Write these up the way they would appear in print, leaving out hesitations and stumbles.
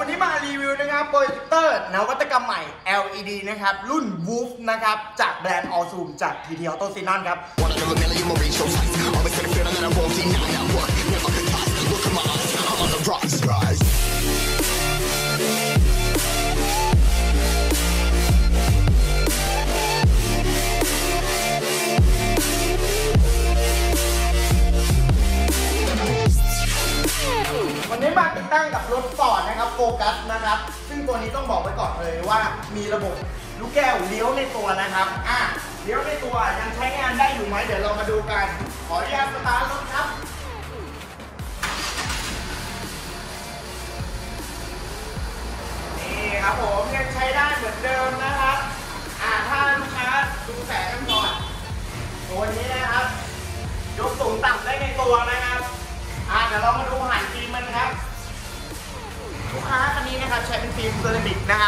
วันนี้มารีวิวนะครับโปรเจคเตอร์นวัตกรรมใหม่ LED นะครับรุ่น Wolf นะครับจากแบรนด์ All Zoom จาก TT Auto Xenon ครับวันนี้มาติดตั้งกับรถฟอร์ดนะครับโฟกัสนะครับซึ่งตัวนี้ต้องบอกไว้ก่อนเลยว่ามีระบบลูกแก้วเลี้ยวในตัวนะครับเลี้ยวในตัวยังใช้งานได้อยู่ไหมเดี๋ยวเรามาดูกันขออนุญาตสตาร์ทรถครับนี่ครับผมยังใช้ได้เหมือนเดิมนะครับถ้าลูกค้าดูแสงกันก่อนตัวนี้นะครับยกสูงต่ำได้ในตัวนะครับเดี๋ยวเรามาดูผ่านฟิล์มมันครับลูกค้าคันนี้นะครับใช้เป็นฟิล์มเซรามิกนะครับ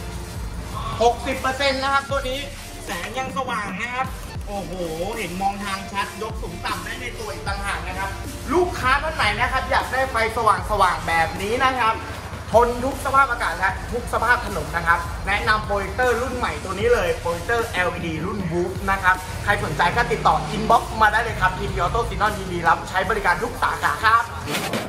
60% นะครับตัวนี้แสงยังสว่างนะครับโอ้โหเห็นมองทางชัดยกสูงต่ำได้ในตัวอีกต่างหากนะครับลูกค้าท่านไหนนะครับอยากได้ไฟสว่างแบบนี้นะครับทนทุกสภาพอากาศและทุกสภาพถนนนะครับแนะนำโปรเจคเตอร์รุ่นใหม่ตัวนี้เลยโปรเจคเตอร์ LED รุ่น Wolf นะครับใครสนใจก็ติดต่ออินบ็อกซ์มาได้เลยครับ TT Auto Xenon ยินดีรับใช้บริการทุกสาขาครับ